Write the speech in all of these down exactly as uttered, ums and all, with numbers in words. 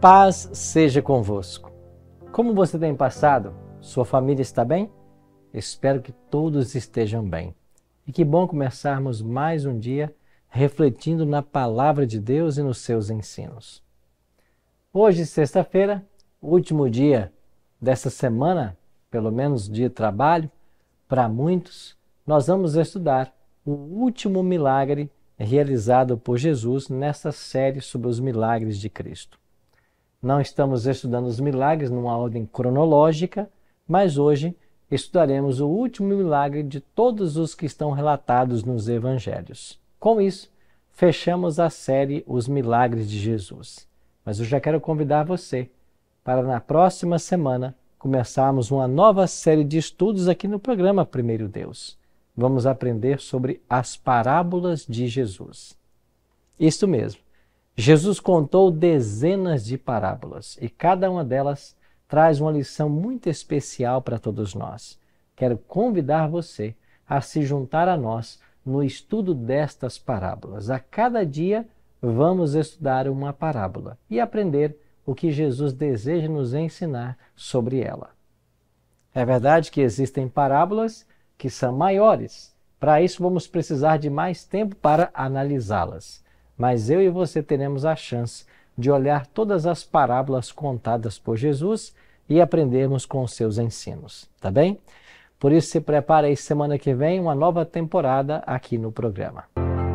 paz seja convosco. Como você tem passado? Sua família está bem? Espero que todos estejam bem. E que bom começarmos mais um dia refletindo na Palavra de Deus e nos seus ensinos. Hoje, sexta-feira, último dia dessa semana, pelo menos dia de trabalho, para muitos, nós vamos estudar o último milagre realizado por Jesus nesta série sobre os milagres de Cristo. Não estamos estudando os milagres numa ordem cronológica, mas hoje estudaremos o último milagre de todos os que estão relatados nos evangelhos. Com isso, fechamos a série Os Milagres de Jesus. Mas eu já quero convidar você para na próxima semana começarmos uma nova série de estudos aqui no programa Primeiro Deus. Vamos aprender sobre as parábolas de Jesus. Isso mesmo. Jesus contou dezenas de parábolas e cada uma delas traz uma lição muito especial para todos nós. Quero convidar você a se juntar a nós no estudo destas parábolas. A cada dia vamos estudar uma parábola e aprender o que Jesus deseja nos ensinar sobre ela. É verdade que existem parábolas que são maiores. Para isso vamos precisar de mais tempo para analisá-las. Mas eu e você teremos a chance de olhar todas as parábolas contadas por Jesus e aprendermos com os seus ensinos, tá bem? Por isso se prepare aí, semana que vem, uma nova temporada aqui no programa.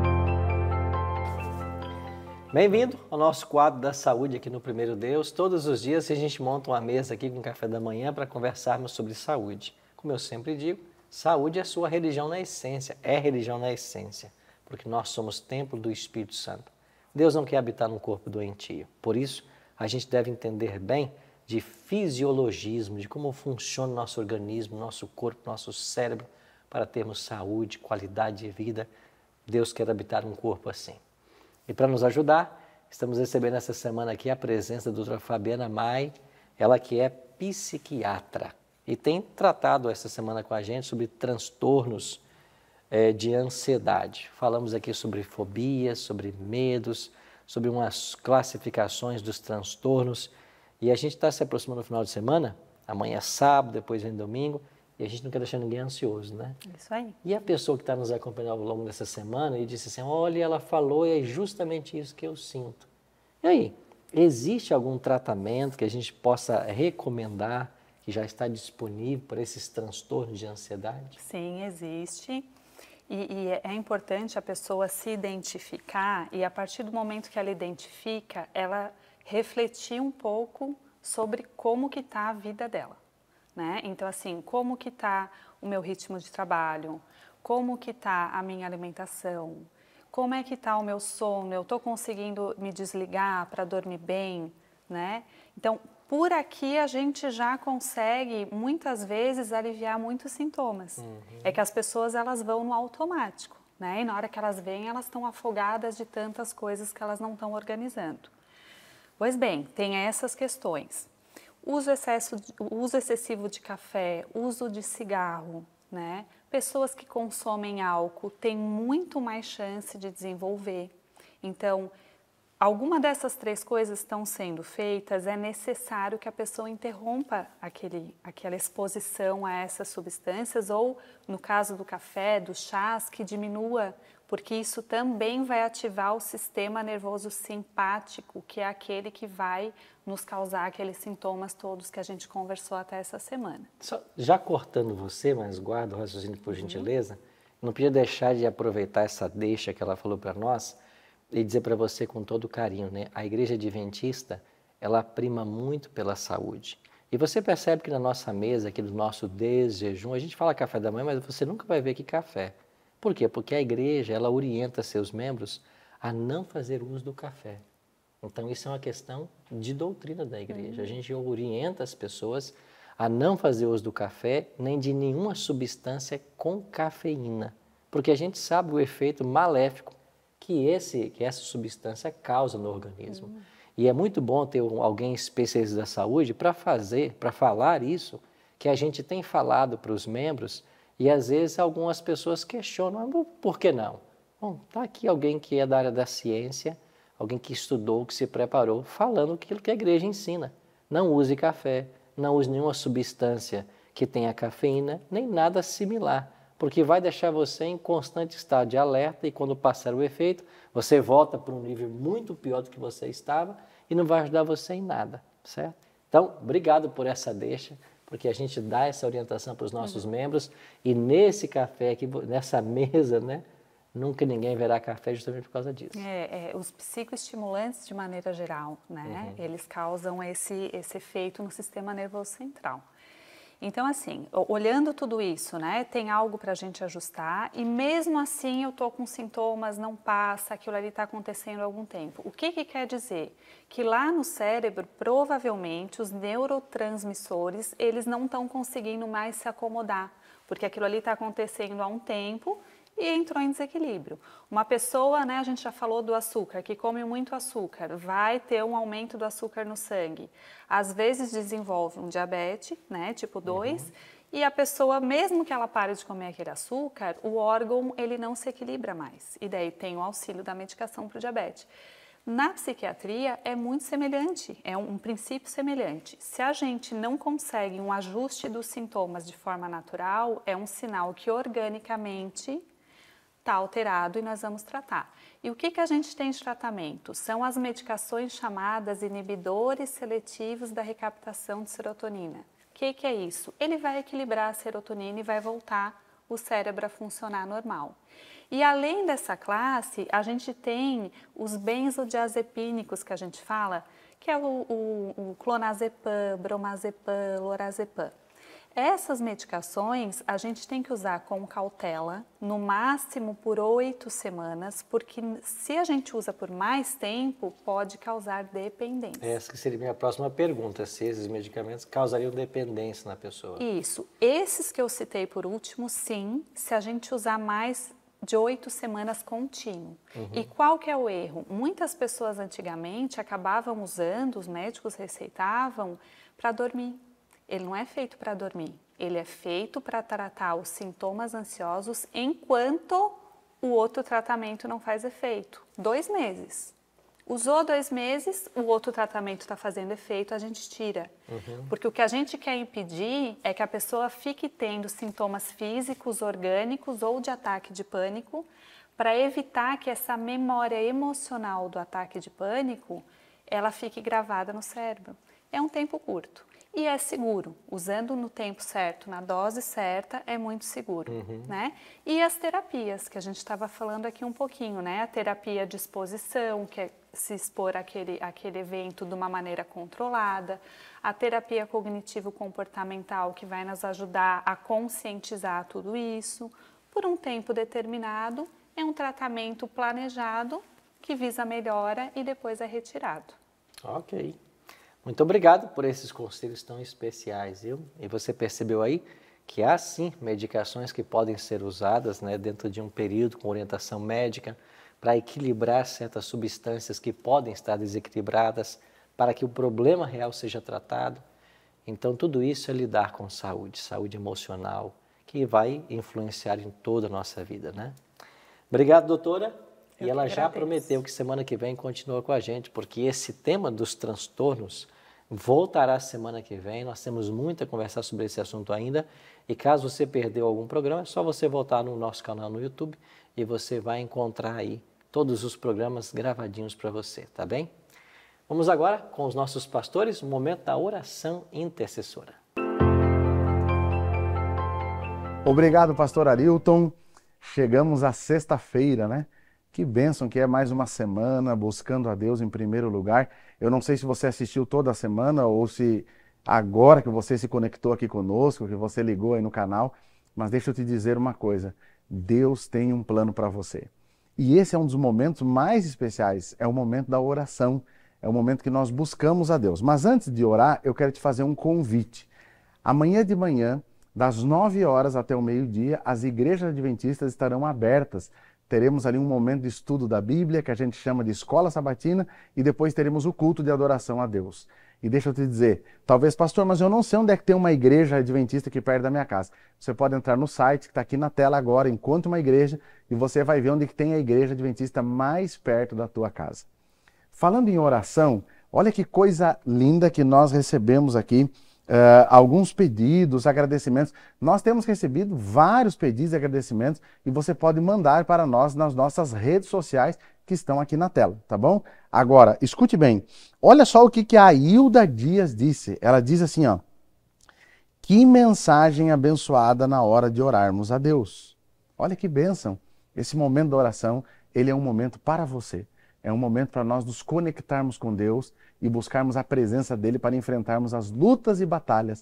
Bem-vindo ao nosso quadro da saúde aqui no Primeiro Deus. Todos os dias a gente monta uma mesa aqui com café da manhã para conversarmos sobre saúde. Como eu sempre digo, saúde é sua religião na essência, é religião na essência. Porque nós somos templo do Espírito Santo. Deus não quer habitar num corpo doentio. Por isso, a gente deve entender bem de fisiologismo, de como funciona o nosso organismo, nosso corpo, nosso cérebro, para termos saúde, qualidade de vida. Deus quer habitar um corpo assim. E para nos ajudar, estamos recebendo essa semana aqui a presença da doutora Fabiana Mai, ela que é psiquiatra. E tem tratado essa semana com a gente sobre transtornos É, de ansiedade. Falamos aqui sobre fobias, sobre medos, sobre umas classificações dos transtornos. E a gente está se aproximando no final de semana, amanhã é sábado, depois vem domingo, e a gente não quer deixar ninguém ansioso, né? Isso aí. E a pessoa que está nos acompanhando ao longo dessa semana e disse assim, olha, ela falou e é justamente isso que eu sinto. E aí, existe algum tratamento que a gente possa recomendar, que já está disponível para esses transtornos de ansiedade? Sim, existe. E, e é importante a pessoa se identificar e a partir do momento que ela identifica, ela refletir um pouco sobre como que está a vida dela, né? Então assim, como que está o meu ritmo de trabalho, como que está a minha alimentação, como é que está o meu sono, eu estou conseguindo me desligar para dormir bem, né? Então, por aqui a gente já consegue, muitas vezes, aliviar muitos sintomas. Uhum. É que as pessoas elas vão no automático, né? E na hora que elas vêm, elas estão afogadas de tantas coisas que elas não estão organizando. Pois bem, tem essas questões. Uso, excesso, uso excessivo de café, uso de cigarro, né? Pessoas que consomem álcool têm muito mais chance de desenvolver. Então, alguma dessas três coisas estão sendo feitas, é necessário que a pessoa interrompa aquele, aquela exposição a essas substâncias ou, no caso do café, dos chás, que diminua, porque isso também vai ativar o sistema nervoso simpático, que é aquele que vai nos causar aqueles sintomas todos que a gente conversou até essa semana. Só, já cortando você, mas guarda o raciocínio por gentileza, uhum. Não podia deixar de aproveitar essa deixa que ela falou para nós, e dizer para você com todo carinho, né? A Igreja Adventista, ela prima muito pela saúde. E você percebe que na nossa mesa, aqui do nosso desjejum, a gente fala café da manhã, mas você nunca vai ver aqui café. Por quê? Porque a igreja, ela orienta seus membros a não fazer uso do café. Então, isso é uma questão de doutrina da igreja. Uhum. A gente orienta as pessoas a não fazer uso do café, nem de nenhuma substância com cafeína. Porque a gente sabe o efeito maléfico que, esse, que essa substância causa no organismo. Uhum. E é muito bom ter um, alguém especialista da saúde para fazer, para falar isso, que a gente tem falado para os membros, e às vezes algumas pessoas questionam, por que não? Bom, está aqui alguém que é da área da ciência, alguém que estudou, que se preparou, falando aquilo que a igreja ensina. Não use café, não use nenhuma substância que tenha cafeína, nem nada similar, porque vai deixar você em constante estado de alerta e quando passar o efeito, você volta para um nível muito pior do que você estava e não vai ajudar você em nada, certo? Então, obrigado por essa deixa, porque a gente dá essa orientação para os nossos uhum. membros e nesse café aqui, nessa mesa, né, nunca ninguém verá café justamente por causa disso. É, é, os psicoestimulantes, de maneira geral, né, uhum. eles causam esse, esse efeito no sistema nervoso central. Então, assim, olhando tudo isso, né, tem algo para a gente ajustar e mesmo assim eu estou com sintomas, não passa, aquilo ali está acontecendo há algum tempo. O que que quer dizer? Que lá no cérebro, provavelmente, os neurotransmissores, eles não estão conseguindo mais se acomodar, porque aquilo ali está acontecendo há um tempo e entrou em desequilíbrio. Uma pessoa, né, a gente já falou do açúcar, que come muito açúcar, vai ter um aumento do açúcar no sangue. Às vezes desenvolve um diabetes, né, tipo dois, uhum. e a pessoa, mesmo que ela pare de comer aquele açúcar, o órgão ele não se equilibra mais. E daí tem o auxílio da medicação para o diabetes. Na psiquiatria é muito semelhante, é um, um princípio semelhante. Se a gente não consegue um ajuste dos sintomas de forma natural, é um sinal que organicamente está alterado e nós vamos tratar. E o que, que a gente tem de tratamento? São as medicações chamadas inibidores seletivos da recaptação de serotonina. O que, que é isso? Ele vai equilibrar a serotonina e vai voltar o cérebro a funcionar normal. E além dessa classe, a gente tem os benzodiazepínicos que a gente fala, que é o, o, o clonazepam, bromazepam, lorazepam. Essas medicações a gente tem que usar com cautela, no máximo por oito semanas, porque se a gente usa por mais tempo, pode causar dependência. Essa seria a minha próxima pergunta, se esses medicamentos causariam dependência na pessoa. Isso. Esses que eu citei por último, sim, se a gente usar mais de oito semanas contínuo. Uhum. E qual que é o erro? Muitas pessoas antigamente acabavam usando, os médicos receitavam, para dormir. Ele não é feito para dormir, ele é feito para tratar os sintomas ansiosos enquanto o outro tratamento não faz efeito. Dois meses. Usou dois meses, o outro tratamento está fazendo efeito, a gente tira. Uhum. Porque o que a gente quer impedir é que a pessoa fique tendo sintomas físicos, orgânicos ou de ataque de pânico, para evitar que essa memória emocional do ataque de pânico, ela fique gravada no cérebro. É um tempo curto. E é seguro, usando no tempo certo, na dose certa, é muito seguro, uhum. né? E as terapias, que a gente estava falando aqui um pouquinho, né? A terapia de exposição, que é se expor àquele, àquele evento de uma maneira controlada. A terapia cognitivo-comportamental, que vai nos ajudar a conscientizar tudo isso. Por um tempo determinado, é um tratamento planejado que visa a melhora e depois é retirado. Ok. Muito obrigado por esses conselhos tão especiais, viu? E você percebeu aí que há sim medicações que podem ser usadas, né, dentro de um período com orientação médica para equilibrar certas substâncias que podem estar desequilibradas para que o problema real seja tratado. Então tudo isso é lidar com saúde, saúde emocional, que vai influenciar em toda a nossa vida, né? Obrigado, doutora. Eu e ela já prometeu que semana que vem continua com a gente, porque esse tema dos transtornos voltará semana que vem. Nós temos muito a conversar sobre esse assunto ainda. E caso você perdeu algum programa, é só você voltar no nosso canal no YouTube e você vai encontrar aí todos os programas gravadinhos para você, tá bem? Vamos agora com os nossos pastores, o momento da oração intercessora. Obrigado, pastor Arilton. Chegamos à sexta-feira, né? Que bênção que é mais uma semana buscando a Deus em primeiro lugar. Eu não sei se você assistiu toda a semana ou se agora que você se conectou aqui conosco, que você ligou aí no canal, mas deixa eu te dizer uma coisa, Deus tem um plano para você. E esse é um dos momentos mais especiais, é o momento da oração, é o momento que nós buscamos a Deus. Mas antes de orar, eu quero te fazer um convite. Amanhã de manhã, das nove horas até o meio-dia, as igrejas adventistas estarão abertas. Teremos ali um momento de estudo da Bíblia, que a gente chama de escola sabatina, e depois teremos o culto de adoração a Deus. E deixa eu te dizer, talvez, pastor, mas eu não sei onde é que tem uma igreja adventista aqui perto da minha casa. Você pode entrar no site, que está aqui na tela agora, Encontre uma Igreja, e você vai ver onde que tem a igreja adventista mais perto da tua casa. Falando em oração, olha que coisa linda que nós recebemos aqui. Uh, alguns pedidos, agradecimentos. Nós temos recebido vários pedidos e agradecimentos e você pode mandar para nós nas nossas redes sociais que estão aqui na tela, tá bom? Agora, escute bem. Olha só o que, que a Hilda Dias disse. Ela diz assim, ó. Que mensagem abençoada na hora de orarmos a Deus. Olha que bênção. Esse momento da oração, ele é um momento para você. É um momento para nós nos conectarmos com Deus e buscarmos a presença dele para enfrentarmos as lutas e batalhas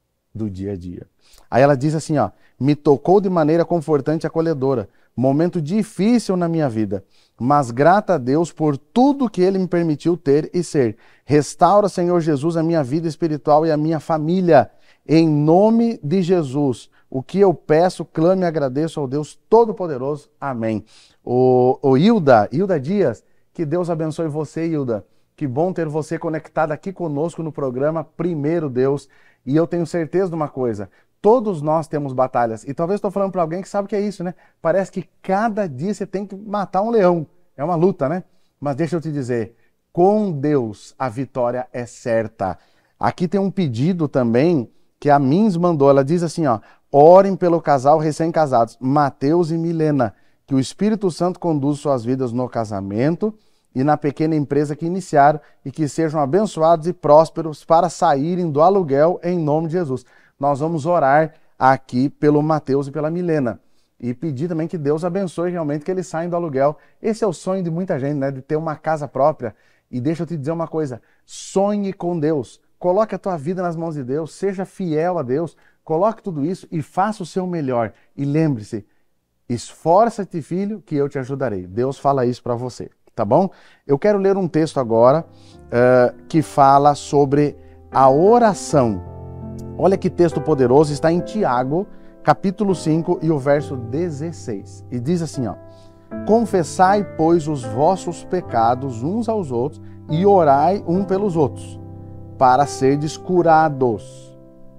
do dia a dia. Aí ela diz assim, ó, me tocou de maneira confortante e acolhedora, momento difícil na minha vida, mas grata a Deus por tudo que ele me permitiu ter e ser. Restaura, Senhor Jesus, a minha vida espiritual e a minha família, em nome de Jesus. O que eu peço, clamo e agradeço ao Deus Todo-Poderoso. Amém. O, o Hilda, Hilda Dias, que Deus abençoe você, Hilda. Que bom ter você conectada aqui conosco no programa Primeiro Deus. E eu tenho certeza de uma coisa, todos nós temos batalhas. E talvez estou falando para alguém que sabe o que é isso, né? Parece que cada dia você tem que matar um leão. É uma luta, né? Mas deixa eu te dizer, com Deus a vitória é certa. Aqui tem um pedido também que a Mins mandou. Ela diz assim, ó, orem pelo casal recém-casados, Mateus e Milena, que o Espírito Santo conduza suas vidas no casamento e na pequena empresa que iniciaram e que sejam abençoados e prósperos para saírem do aluguel em nome de Jesus. Nós vamos orar aqui pelo Mateus e pela Milena e pedir também que Deus abençoe realmente que eles saiam do aluguel. Esse é o sonho de muita gente, né? De ter uma casa própria. E deixa eu te dizer uma coisa, sonhe com Deus, coloque a tua vida nas mãos de Deus, seja fiel a Deus, coloque tudo isso e faça o seu melhor. E lembre-se, esforça-te, filho, que eu te ajudarei. Deus fala isso para você. Tá bom? Eu quero ler um texto agora uh, que fala sobre a oração. Olha que texto poderoso, está em Tiago, capítulo cinco e o verso dezesseis. E diz assim, ó, confessai, pois, os vossos pecados uns aos outros e orai um pelos outros, para serdes curados.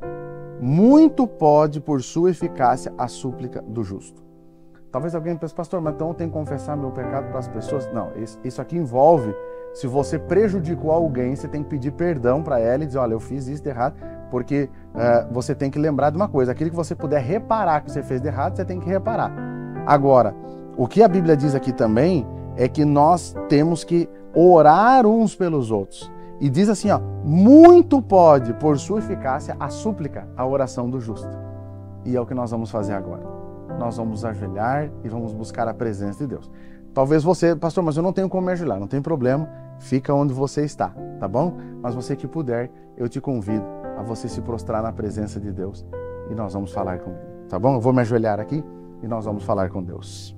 Muito pode, por sua eficácia, a súplica do justo. Talvez alguém pense, pastor, mas então eu tenho que confessar meu pecado para as pessoas? Não, isso aqui envolve, se você prejudicou alguém, você tem que pedir perdão para ela e dizer, olha, eu fiz isso de errado, porque uh, você tem que lembrar de uma coisa, aquilo que você puder reparar que você fez de errado, você tem que reparar. Agora, o que a Bíblia diz aqui também é que nós temos que orar uns pelos outros. E diz assim, ó, muito pode, por sua eficácia, a súplica, a oração do justo. E é o que nós vamos fazer agora. Nós vamos nos ajoelhar e vamos buscar a presença de Deus. Talvez você, pastor, mas eu não tenho como me ajoelhar, não tem problema, fica onde você está, tá bom? Mas você que puder, eu te convido a você se prostrar na presença de Deus e nós vamos falar com Ele, tá bom? Eu vou me ajoelhar aqui e nós vamos falar com Deus.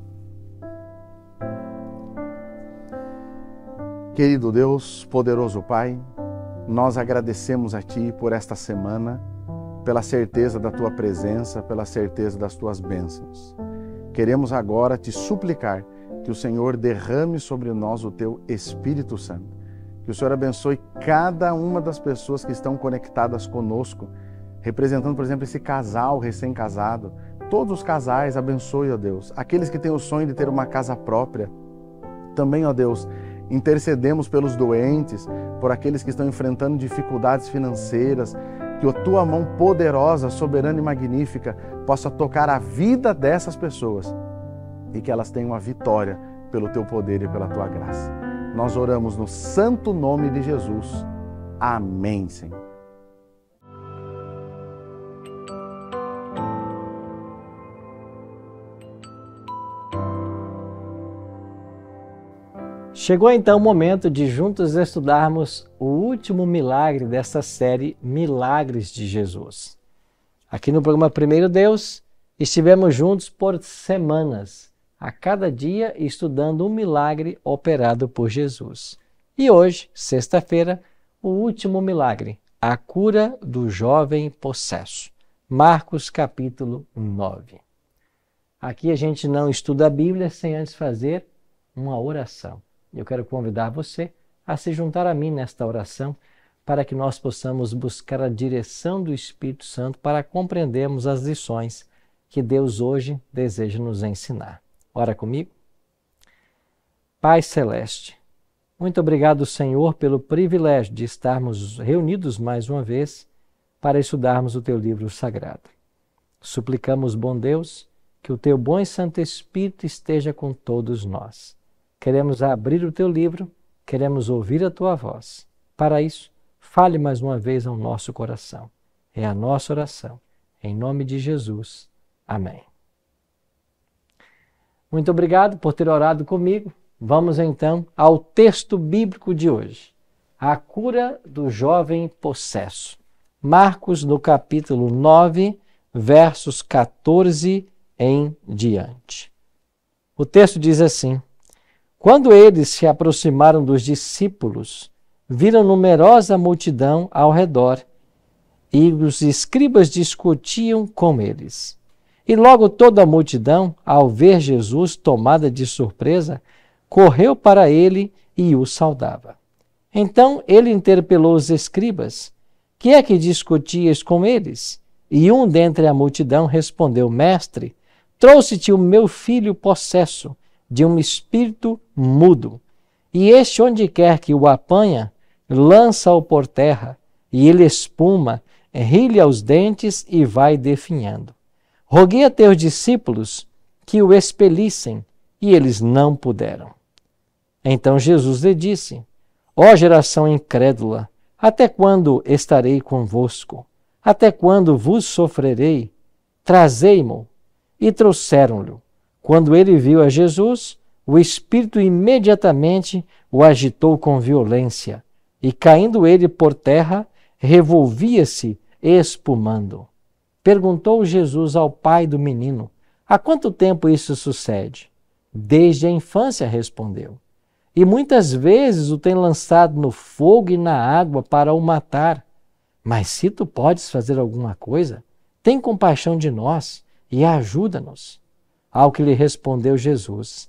Querido Deus, poderoso Pai, nós agradecemos a Ti por esta semana, pela certeza da Tua presença, pela certeza das Tuas bênçãos. Queremos agora Te suplicar que o Senhor derrame sobre nós o Teu Espírito Santo. Que o Senhor abençoe cada uma das pessoas que estão conectadas conosco, representando, por exemplo, esse casal recém-casado. Todos os casais, abençoe, ó Deus. Aqueles que têm o sonho de ter uma casa própria. Também, ó Deus, intercedemos pelos doentes, por aqueles que estão enfrentando dificuldades financeiras, que a Tua mão poderosa, soberana e magnífica possa tocar a vida dessas pessoas e que elas tenham a vitória pelo Teu poder e pela Tua graça. Nós oramos no santo nome de Jesus. Amém, Senhor. Chegou então o momento de juntos estudarmos o último milagre dessa série Milagres de Jesus. Aqui no programa Primeiro Deus, estivemos juntos por semanas, a cada dia estudando um milagre operado por Jesus. E hoje, sexta-feira, o último milagre, a cura do jovem possesso. Marcos capítulo nove. Aqui a gente não estuda a Bíblia sem antes fazer uma oração. Eu quero convidar você a se juntar a mim nesta oração para que nós possamos buscar a direção do Espírito Santo para compreendermos as lições que Deus hoje deseja nos ensinar. Ora comigo. Pai Celeste, Muito obrigado, Senhor, pelo privilégio de estarmos reunidos mais uma vez para estudarmos o Teu livro sagrado. Suplicamos, bom Deus, que o Teu bom e Santo Espírito esteja com todos nós. Queremos abrir o Teu livro, queremos ouvir a Tua voz. Para isso, fale mais uma vez ao nosso coração. É a nossa oração. Em nome de Jesus. Amém. Muito obrigado por ter orado comigo. Vamos então ao texto bíblico de hoje. A cura do jovem possesso. Marcos, no capítulo nove, versos quatorze em diante. O texto diz assim: Quando eles se aproximaram dos discípulos, viram numerosa multidão ao redor, e os escribas discutiam com eles. E logo toda a multidão, ao ver Jesus tomada de surpresa, correu para ele e o saudava. Então ele interpelou os escribas: Que é que discutias com eles? E um dentre a multidão respondeu: Mestre, trouxe-te o meu filho possesso de um espírito mudo. E este, onde quer que o apanha, lança-o por terra, e ele espuma, ri-lhe aos dentes e vai definhando. Roguei a teus discípulos que o expelissem, e eles não puderam. Então Jesus lhe disse: Ó geração incrédula, até quando estarei convosco? Até quando vos sofrerei? Trazei-mo. E trouxeram-lhe. Quando ele viu a Jesus, o espírito imediatamente o agitou com violência, e caindo ele por terra, revolvia-se espumando. Perguntou Jesus ao pai do menino: Há quanto tempo isso sucede? Desde a infância, respondeu. E muitas vezes o tem lançado no fogo e na água para o matar. Mas se tu podes fazer alguma coisa, tem compaixão de nós e ajuda-nos. Ao que lhe respondeu Jesus: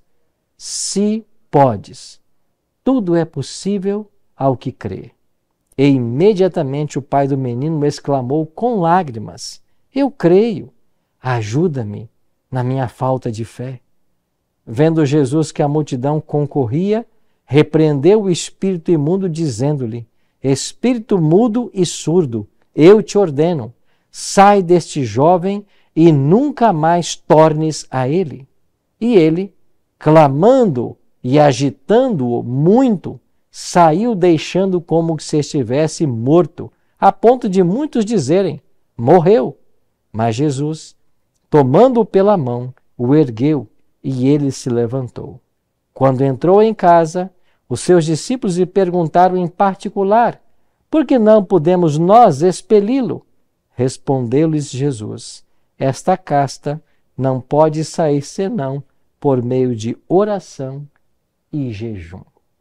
Se podes, tudo é possível ao que crê. E imediatamente o pai do menino exclamou com lágrimas: Eu creio, ajuda-me na minha falta de fé. Vendo Jesus que a multidão concorria, repreendeu o espírito imundo, dizendo-lhe: Espírito mudo e surdo, eu te ordeno, sai deste jovem e nunca mais tornes a ele. E ele, clamando e agitando-o muito, saiu deixando como se estivesse morto, a ponto de muitos dizerem: Morreu. Mas Jesus, tomando-o pela mão, o ergueu e ele se levantou. Quando entrou em casa, os seus discípulos lhe perguntaram em particular: Por que não podemos nós expeli-lo? Respondeu-lhes Jesus: Esta casta não pode sair senão por meio de oração e jejum.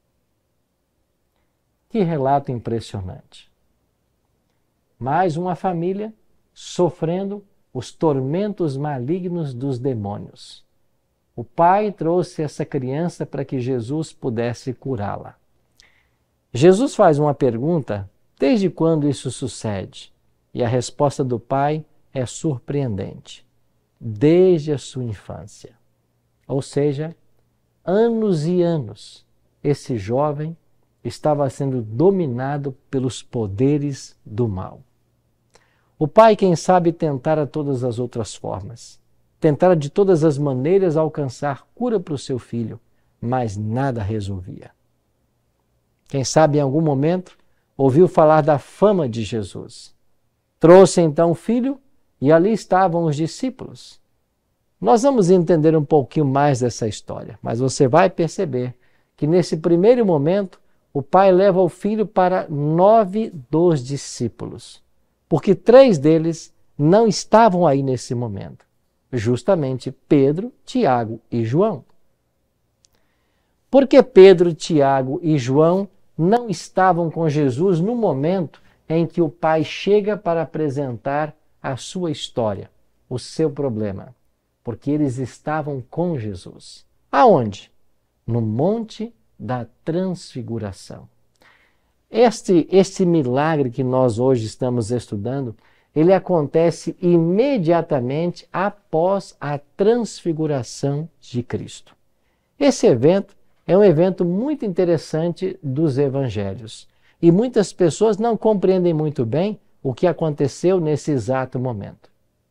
Que relato impressionante. Mais uma família sofrendo os tormentos malignos dos demônios. O pai trouxe essa criança para que Jesus pudesse curá-la. Jesus faz uma pergunta: desde quando isso sucede? E a resposta do pai é surpreendente: desde a sua infância. Ou seja, anos e anos, esse jovem estava sendo dominado pelos poderes do mal. O pai, quem sabe, tentara todas as outras formas. Tentara de todas as maneiras alcançar cura para o seu filho, mas nada resolvia. Quem sabe, em algum momento, ouviu falar da fama de Jesus. Trouxe então o filho e ali estavam os discípulos. Nós vamos entender um pouquinho mais dessa história, mas você vai perceber que nesse primeiro momento o pai leva o filho para nove dos discípulos, porque três deles não estavam aí nesse momento, justamente Pedro, Tiago e João. Por que Pedro, Tiago e João não estavam com Jesus no momento em que o pai chega para apresentar a sua história, o seu problema? Porque eles estavam com Jesus. Aonde? No Monte da Transfiguração. Este, este milagre que nós hoje estamos estudando, ele acontece imediatamente após a transfiguração de Cristo. Esse evento é um evento muito interessante dos evangelhos. E muitas pessoas não compreendem muito bem o que aconteceu nesse exato momento.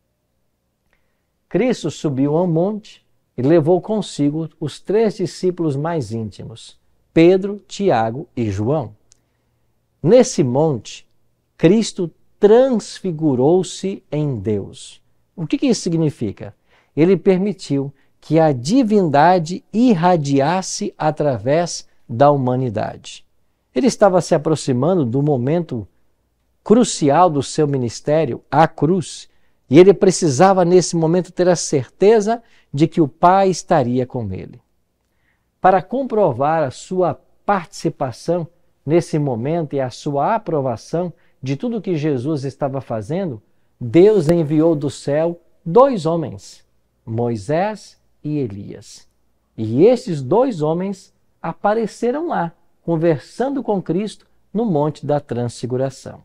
Cristo subiu ao monte e levou consigo os três discípulos mais íntimos, Pedro, Tiago e João. Nesse monte, Cristo transfigurou-se em Deus. O que isso significa? Ele permitiu que a divindade irradiasse através da humanidade. Ele estava se aproximando do momento crucial do seu ministério, a cruz, e ele precisava nesse momento ter a certeza de que o Pai estaria com ele. Para comprovar a sua participação nesse momento e a sua aprovação de tudo que Jesus estava fazendo, Deus enviou do céu dois homens, Moisés e Elias. E esses dois homens apareceram lá, conversando com Cristo no Monte da Transfiguração.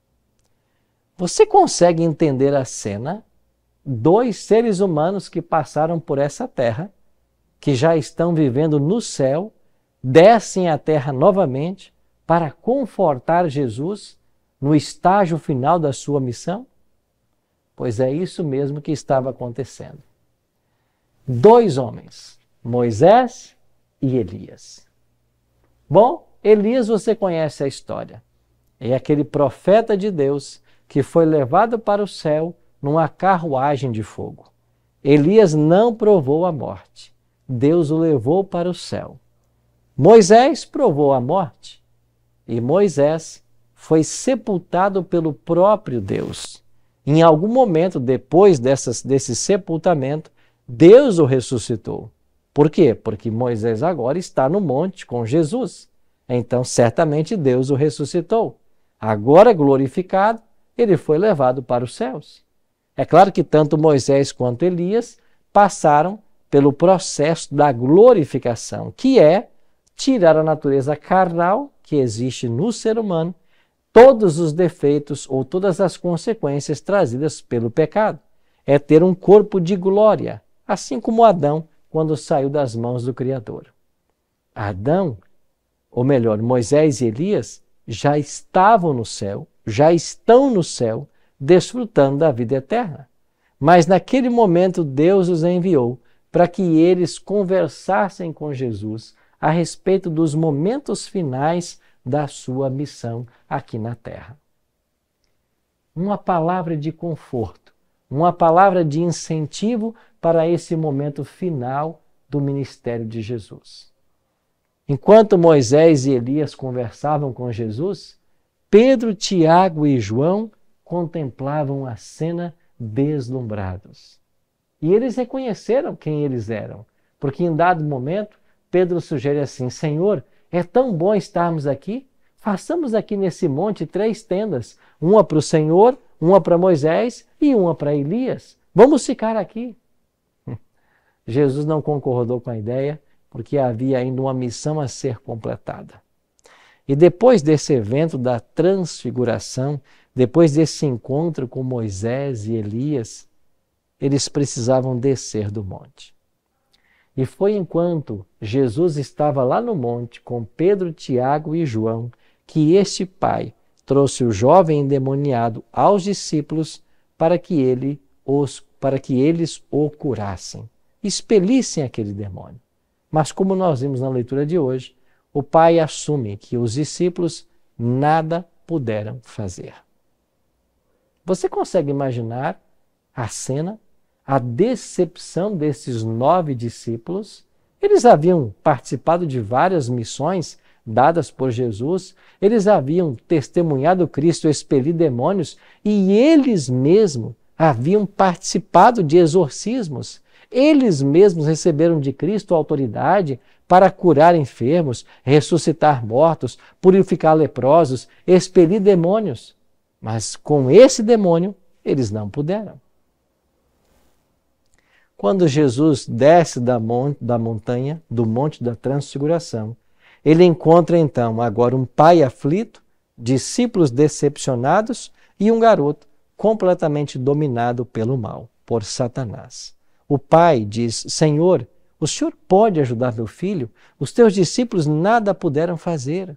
Você consegue entender a cena? Dois seres humanos que passaram por essa terra, que já estão vivendo no céu, descem à terra novamente para confortar Jesus no estágio final da sua missão? Pois é isso mesmo que estava acontecendo. Dois homens, Moisés e Elias. Bom, Elias você conhece a história. É aquele profeta de Deus que foi levado para o céu numa carruagem de fogo. Elias não provou a morte. Deus o levou para o céu. Moisés provou a morte. E Moisés foi sepultado pelo próprio Deus. Em algum momento, depois dessas, desse sepultamento, Deus o ressuscitou. Por quê? Porque Moisés agora está no monte com Jesus. Então, certamente, Deus o ressuscitou. Agora glorificado, ele foi levado para os céus. É claro que tanto Moisés quanto Elias passaram pelo processo da glorificação, que é tirar a natureza carnal que existe no ser humano, todos os defeitos ou todas as consequências trazidas pelo pecado. É ter um corpo de glória, assim como Adão, quando saiu das mãos do Criador. Adão, ou melhor, Moisés e Elias, já estavam no céu, já estão no céu, desfrutando da vida eterna. Mas naquele momento Deus os enviou para que eles conversassem com Jesus a respeito dos momentos finais da sua missão aqui na terra. Uma palavra de conforto, uma palavra de incentivo para esse momento final do ministério de Jesus. Enquanto Moisés e Elias conversavam com Jesus, Pedro, Tiago e João contemplavam a cena deslumbrados. E eles reconheceram quem eles eram, porque em dado momento Pedro sugere assim: Senhor, é tão bom estarmos aqui, façamos aqui nesse monte três tendas, uma para o Senhor, uma para Moisés e uma para Elias. Vamos ficar aqui. Jesus não concordou com a ideia, porque havia ainda uma missão a ser completada. E depois desse evento da transfiguração, depois desse encontro com Moisés e Elias, eles precisavam descer do monte. E foi enquanto Jesus estava lá no monte com Pedro, Tiago e João que este pai trouxe o jovem endemoniado aos discípulos para que, ele os, para que eles o curassem, expelissem aquele demônio. Mas como nós vimos na leitura de hoje, o pai assume que os discípulos nada puderam fazer. Você consegue imaginar a cena, a decepção desses nove discípulos? Eles haviam participado de várias missões dadas por Jesus, eles haviam testemunhado Cristo expelir demônios e eles mesmos haviam participado de exorcismos. Eles mesmos receberam de Cristo autoridade para curar enfermos, ressuscitar mortos, purificar leprosos, expelir demônios. Mas com esse demônio, eles não puderam. Quando Jesus desce da, mon- da montanha, do Monte da Transfiguração, ele encontra então agora um pai aflito, discípulos decepcionados e um garoto completamente dominado pelo mal, por Satanás. O pai diz: Senhor, O Senhor pode ajudar meu filho? Os teus discípulos nada puderam fazer.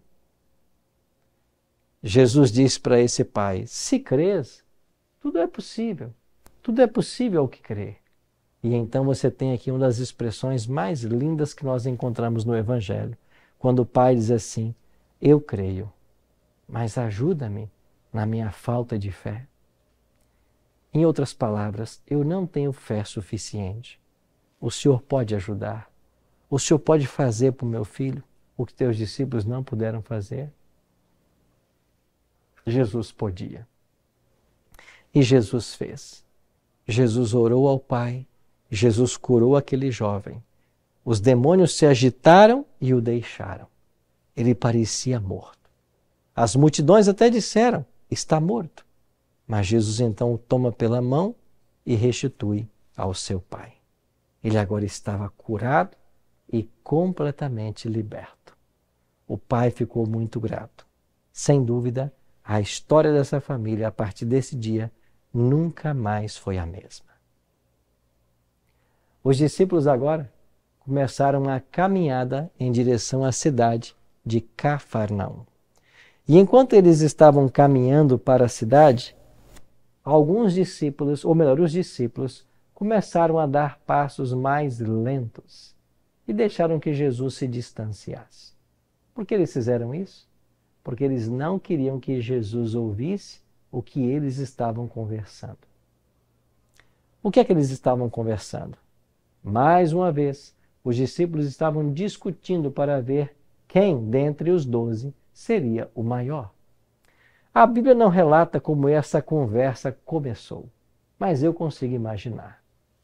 Jesus disse para esse pai, se crês, tudo é possível. Tudo é possível ao que crer. E então você tem aqui uma das expressões mais lindas que nós encontramos no Evangelho. Quando o pai diz assim, eu creio, mas ajuda-me na minha falta de fé. Em outras palavras, eu não tenho fé suficiente. O Senhor pode ajudar. O Senhor pode fazer para o meu filho o que teus discípulos não puderam fazer. Jesus podia. E Jesus fez. Jesus orou ao Pai. Jesus curou aquele jovem. Os demônios se agitaram e o deixaram. Ele parecia morto. As multidões até disseram, está morto. Mas Jesus então o toma pela mão e restitui ao seu Pai. Ele agora estava curado e completamente liberto. O pai ficou muito grato. Sem dúvida, a história dessa família, a partir desse dia, nunca mais foi a mesma. Os discípulos agora começaram a caminhada em direção à cidade de Cafarnaum. E enquanto eles estavam caminhando para a cidade, alguns discípulos, ou melhor, os discípulos, começaram a dar passos mais lentos e deixaram que Jesus se distanciasse. Por que eles fizeram isso? Porque eles não queriam que Jesus ouvisse o que eles estavam conversando. O que é que eles estavam conversando? Mais uma vez, os discípulos estavam discutindo para ver quem dentre os doze seria o maior. A Bíblia não relata como essa conversa começou, mas eu consigo imaginar.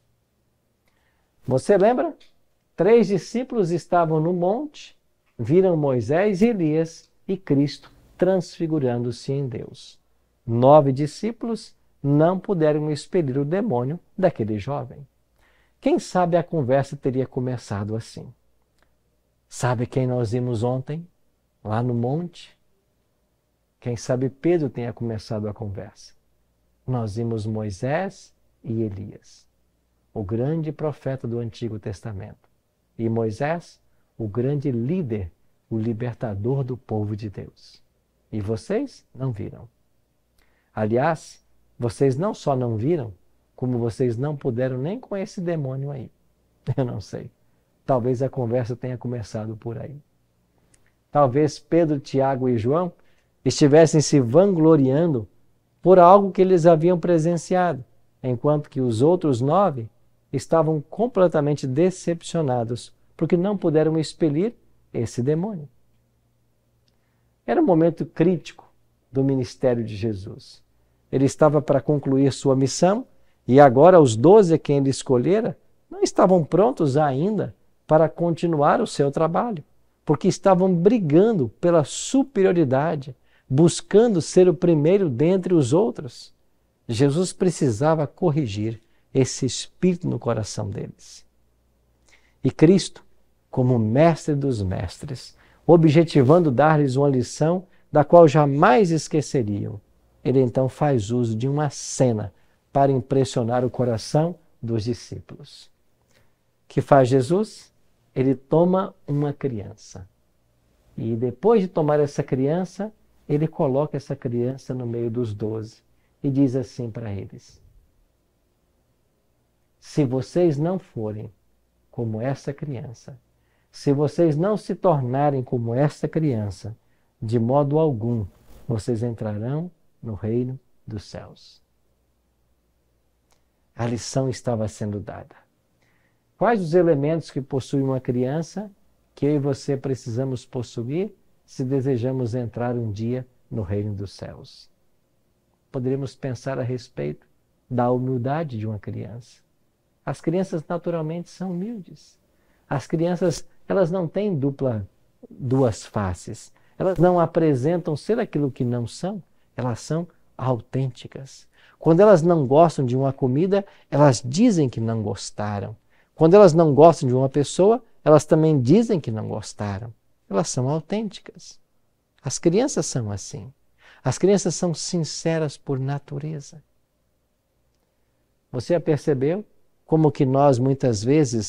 Você lembra? Três discípulos estavam no monte, viram Moisés e Elias e Cristo transfigurando-se em Deus. Nove discípulos não puderam expelir o demônio daquele jovem. Quem sabe a conversa teria começado assim? Sabe quem nós vimos ontem, lá no monte? Quem sabe Pedro tenha começado a conversa. Nós vimos Moisés e Elias, o grande profeta do Antigo Testamento. E Moisés, o grande líder, o libertador do povo de Deus. E vocês não viram. Aliás, vocês não só não viram, como vocês não puderam nem com esse demônio aí. Eu não sei. Talvez a conversa tenha começado por aí. Talvez Pedro, Tiago e João estivessem se vangloriando por algo que eles haviam presenciado, enquanto que os outros nove estavam completamente decepcionados porque não puderam expelir esse demônio. Era um momento crítico do ministério de Jesus. Ele estava para concluir sua missão e agora os doze a quem ele escolhera não estavam prontos ainda para continuar o seu trabalho, porque estavam brigando pela superioridade, buscando ser o primeiro dentre os outros. Jesus precisava corrigir esse espírito no coração deles. E Cristo, como mestre dos mestres, objetivando dar-lhes uma lição da qual jamais esqueceriam, ele então faz uso de uma cena para impressionar o coração dos discípulos. O que faz Jesus? Ele toma uma criança. E depois de tomar essa criança, ele coloca essa criança no meio dos doze e diz assim para eles: se vocês não forem como essa criança, se vocês não se tornarem como essa criança, de modo algum vocês entrarão no reino dos céus. A lição estava sendo dada. Quais os elementos que possui uma criança que eu e você precisamos possuir se desejamos entrar um dia no reino dos céus? Poderíamos pensar a respeito da humildade de uma criança. As crianças naturalmente são humildes. As crianças, elas não têm dupla, duas faces. Elas não apresentam ser aquilo que não são. Elas são autênticas. Quando elas não gostam de uma comida, elas dizem que não gostaram. Quando elas não gostam de uma pessoa, elas também dizem que não gostaram. Elas são autênticas. As crianças são assim. As crianças são sinceras por natureza. Você já percebeu como que nós muitas vezes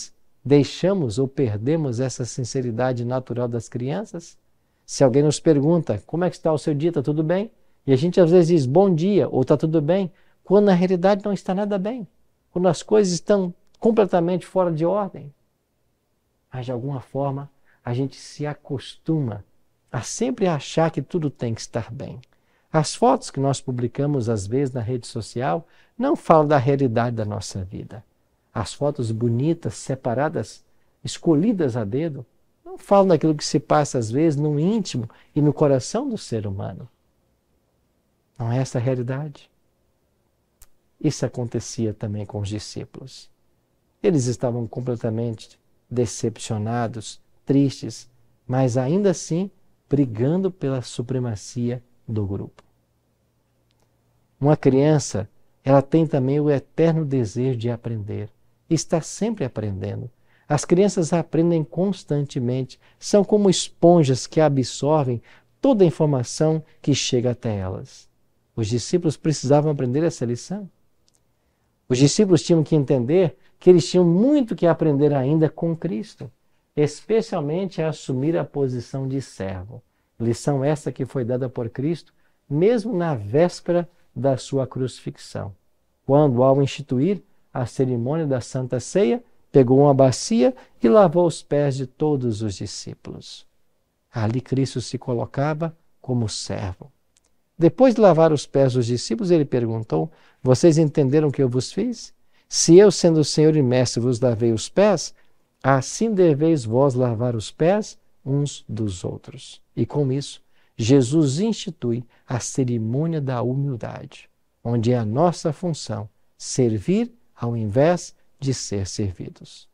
deixamos ou perdemos essa sinceridade natural das crianças? Se alguém nos pergunta, como é que está o seu dia, está tudo bem? E a gente às vezes diz, bom dia, ou está tudo bem, quando na realidade não está nada bem. Quando as coisas estão completamente fora de ordem. Mas de alguma forma, a gente se acostuma a sempre achar que tudo tem que estar bem. As fotos que nós publicamos às vezes na rede social não falam da realidade da nossa vida. As fotos bonitas, separadas, escolhidas a dedo, não falam daquilo que se passa às vezes no íntimo e no coração do ser humano. Não é essa a realidade? Isso acontecia também com os discípulos. Eles estavam completamente decepcionados, tristes, mas ainda assim brigando pela supremacia do grupo. Uma criança, ela tem também o eterno desejo de aprender. Está sempre aprendendo. As crianças aprendem constantemente, são como esponjas que absorvem toda a informação que chega até elas. Os discípulos precisavam aprender essa lição. Os discípulos tinham que entender que eles tinham muito que aprender ainda com Cristo, especialmente a assumir a posição de servo. Lição essa que foi dada por Cristo, mesmo na véspera da sua crucifixão, quando, ao instituir a cerimônia da Santa Ceia, pegou uma bacia e lavou os pés de todos os discípulos. Ali Cristo se colocava como servo. Depois de lavar os pés dos discípulos, ele perguntou, vocês entenderam o que eu vos fiz? Se eu, sendo o Senhor e Mestre, vos lavei os pés, assim deveis vós lavar os pés uns dos outros. E com isso, Jesus institui a cerimônia da humildade, onde é a nossa função servir ao invés de ser servidos.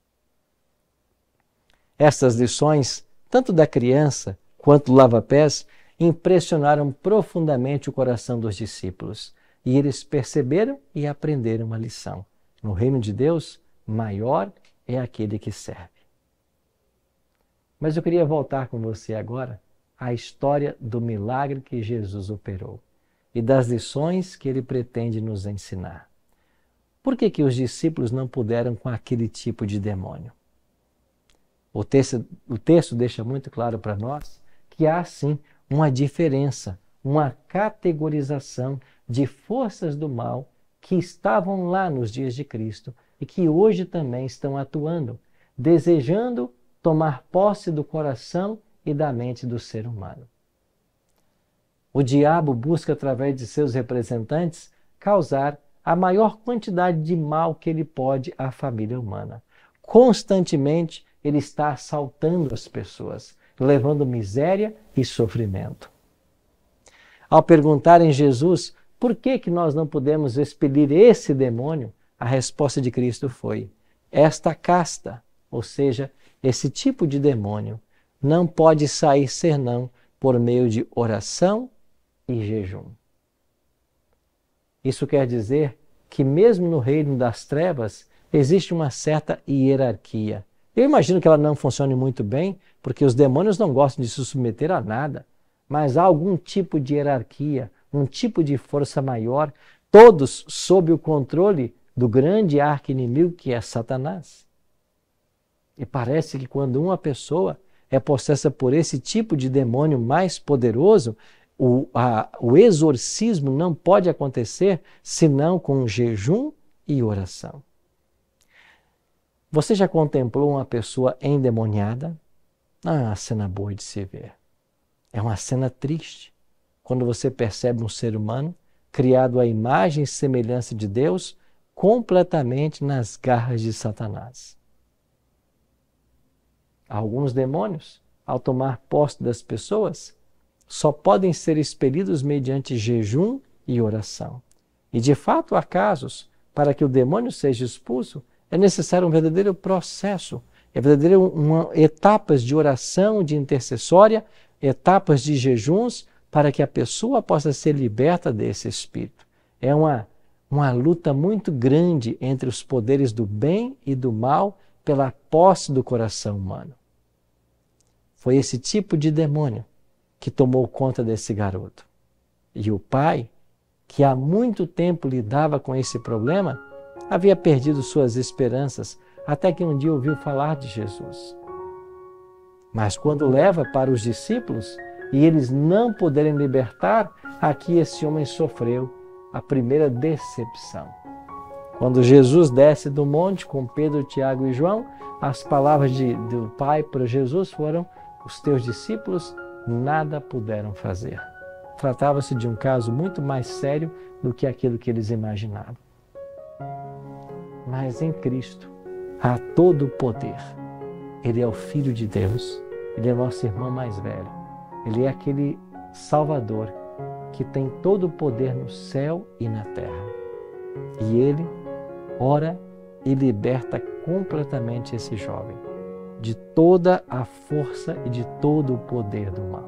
Essas lições, tanto da criança quanto do lava-pés, impressionaram profundamente o coração dos discípulos. E eles perceberam e aprenderam uma lição. No reino de Deus, maior é aquele que serve. Mas eu queria voltar com você agora à história do milagre que Jesus operou e das lições que ele pretende nos ensinar. Por que que os discípulos não puderam com aquele tipo de demônio? O texto, o texto deixa muito claro para nós que há sim uma diferença, uma categorização de forças do mal que estavam lá nos dias de Cristo e que hoje também estão atuando, desejando tomar posse do coração e da mente do ser humano. O diabo busca, através de seus representantes, causar a maior quantidade de mal que ele pode à família humana. Constantemente ele está assaltando as pessoas, levando miséria e sofrimento. Ao perguntarem a Jesus por que que nós não podemos expelir esse demônio, a resposta de Cristo foi: esta casta, ou seja, esse tipo de demônio, não pode sair senão por meio de oração e jejum. Isso quer dizer que mesmo no reino das trevas existe uma certa hierarquia. Eu imagino que ela não funcione muito bem, porque os demônios não gostam de se submeter a nada, mas há algum tipo de hierarquia, um tipo de força maior, todos sob o controle do grande arqui-inimigo que é Satanás. E parece que quando uma pessoa é possessa por esse tipo de demônio mais poderoso, o, a, o exorcismo não pode acontecer senão com jejum e oração. Você já contemplou uma pessoa endemoniada? Não é uma cena boa de se ver. É uma cena triste quando você percebe um ser humano criado à imagem e semelhança de Deus completamente nas garras de Satanás. Alguns demônios, ao tomar posse das pessoas, só podem ser expelidos mediante jejum e oração. E de fato há casos, para que o demônio seja expulso, é necessário um verdadeiro processo, é verdadeiro uma, etapas de oração, de intercessória, etapas de jejuns, para que a pessoa possa ser liberta desse espírito. É uma, uma luta muito grande entre os poderes do bem e do mal pela posse do coração humano. Foi esse tipo de demônio que tomou conta desse garoto. E o pai, que há muito tempo lidava com esse problema, havia perdido suas esperanças, até que um dia ouviu falar de Jesus. Mas quando leva para os discípulos e eles não puderem libertar, aqui esse homem sofreu a primeira decepção. Quando Jesus desce do monte com Pedro, Tiago e João, as palavras de, do Pai para Jesus foram: os teus discípulos nada puderam fazer. Tratava-se de um caso muito mais sério do que aquilo que eles imaginavam. Mas em Cristo há todo o poder. Ele é o Filho de Deus, Ele é nosso irmão mais velho, Ele é aquele Salvador que tem todo o poder no céu e na terra. E Ele ora e liberta completamente esse jovem de toda a força e de todo o poder do mal.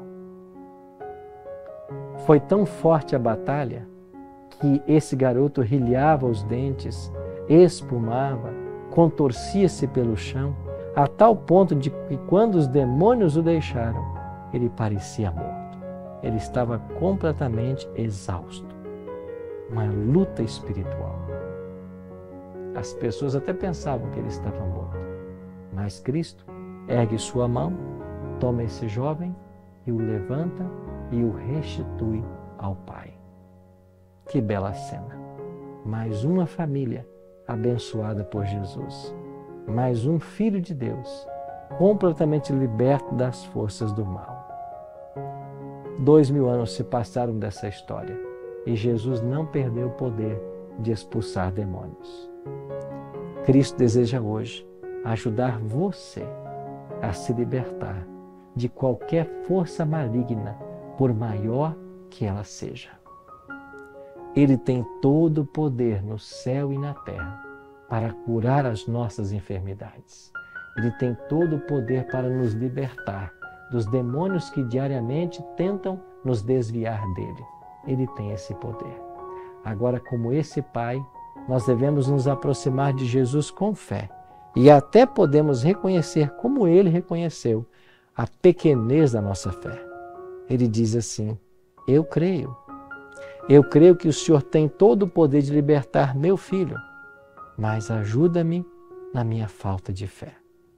Foi tão forte a batalha que esse garoto rilhava os dentes, espumava, contorcia-se pelo chão, a tal ponto de que quando os demônios o deixaram, ele parecia morto. Ele estava completamente exausto. Uma luta espiritual. As pessoas até pensavam que ele estava morto, mas Cristo ergue sua mão, toma esse jovem e o levanta e o restitui ao Pai. Que bela cena! Mais uma família abençoada por Jesus. Mais um Filho de Deus, completamente liberto das forças do mal. Dois mil anos se passaram dessa história e Jesus não perdeu o poder de expulsar demônios. Cristo deseja hoje ajudar você a se libertar de qualquer força maligna, por maior que ela seja. Ele tem todo o poder no céu e na terra para curar as nossas enfermidades. Ele tem todo o poder para nos libertar dos demônios que diariamente tentam nos desviar dele. Ele tem esse poder. Agora, como esse Pai, nós devemos nos aproximar de Jesus com fé e até podemos reconhecer, como ele reconheceu, a pequenez da nossa fé. Ele diz assim: eu creio. Eu creio que o Senhor tem todo o poder de libertar meu filho, mas ajuda-me na minha falta de fé.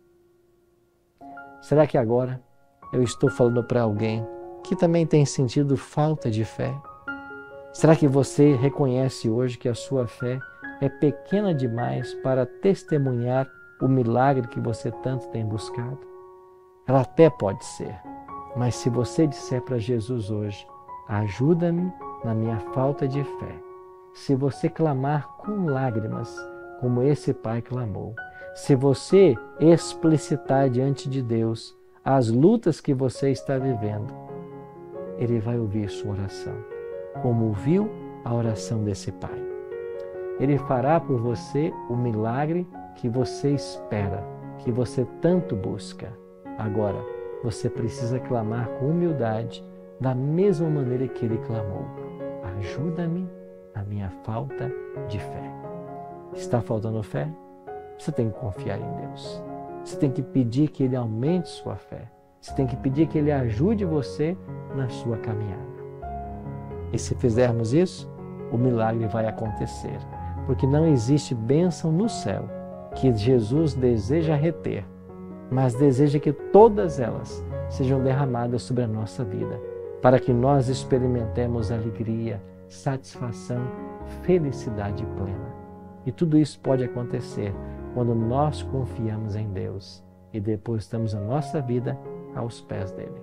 Será que agora eu estou falando para alguém que também tem sentido falta de fé? Será que você reconhece hoje que a sua fé é pequena demais para testemunhar o milagre que você tanto tem buscado? Ela até pode ser, mas se você disser para Jesus hoje: ajuda-me na minha falta de fé, se você clamar com lágrimas, como esse pai clamou, se você explicitar diante de Deus as lutas que você está vivendo, Ele vai ouvir sua oração, como ouviu a oração desse pai. Ele fará por você o milagre que você espera, que você tanto busca. Agora, você precisa clamar com humildade, da mesma maneira que ele clamou: ajuda-me na minha falta de fé. Está faltando fé? Você tem que confiar em Deus. Você tem que pedir que Ele aumente sua fé. Você tem que pedir que Ele ajude você na sua caminhada. E se fizermos isso, o milagre vai acontecer. Porque não existe bênção no céu que Jesus deseja reter, mas deseja que todas elas sejam derramadas sobre a nossa vida, para que nós experimentemos alegria, satisfação, felicidade plena. E tudo isso pode acontecer quando nós confiamos em Deus e depositamos a nossa vida aos pés dele.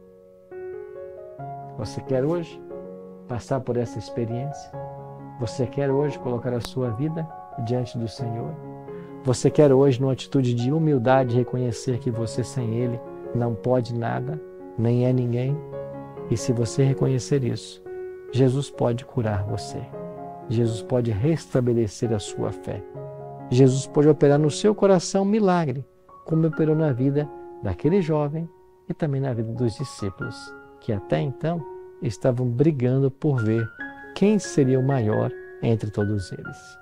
Você quer hoje passar por essa experiência? Você quer hoje colocar a sua vida diante do Senhor? Você quer hoje, numa atitude de humildade, reconhecer que você sem Ele não pode nada, nem é ninguém? E se você reconhecer isso, Jesus pode curar você. Jesus pode restabelecer a sua fé. Jesus pode operar no seu coração um milagre, como operou na vida daquele jovem e também na vida dos discípulos, que até então estavam brigando por ver quem seria o maior entre todos eles.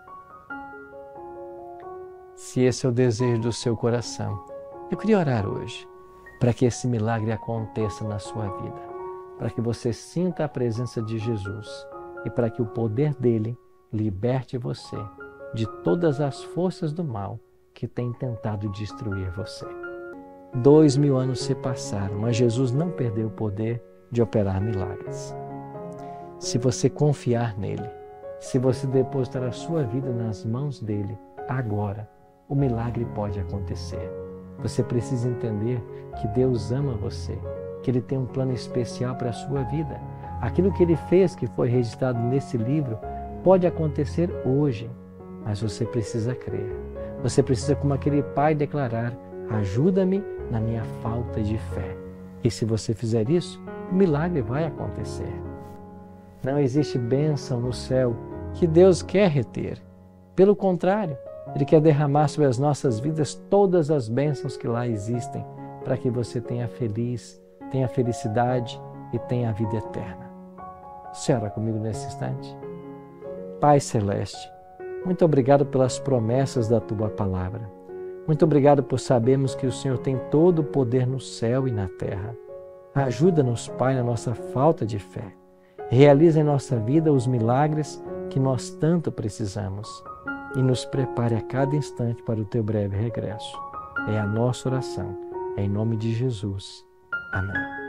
Se esse é o desejo do seu coração, eu queria orar hoje para que esse milagre aconteça na sua vida, para que você sinta a presença de Jesus e para que o poder dele liberte você de todas as forças do mal que têm tentado destruir você. Dois mil anos se passaram, mas Jesus não perdeu o poder de operar milagres. Se você confiar nele, se você depositar a sua vida nas mãos dele, agora, o milagre pode acontecer. Você precisa entender que Deus ama você, que Ele tem um plano especial para a sua vida. Aquilo que Ele fez, que foi registrado nesse livro, pode acontecer hoje, mas você precisa crer. Você precisa, como aquele pai, declarar: ajuda-me na minha falta de fé. E se você fizer isso, o milagre vai acontecer. Não existe bênção no céu que Deus quer reter. Pelo contrário, Ele quer derramar sobre as nossas vidas todas as bênçãos que lá existem, para que você tenha feliz, tenha felicidade e tenha a vida eterna. Você ora comigo nesse instante? Pai Celeste, muito obrigado pelas promessas da Tua Palavra. Muito obrigado por sabermos que o Senhor tem todo o poder no céu e na terra. Ajuda-nos, Pai, na nossa falta de fé. Realiza em nossa vida os milagres que nós tanto precisamos e nos prepare a cada instante para o Teu breve regresso. É a nossa oração. Em nome de Jesus. Amém.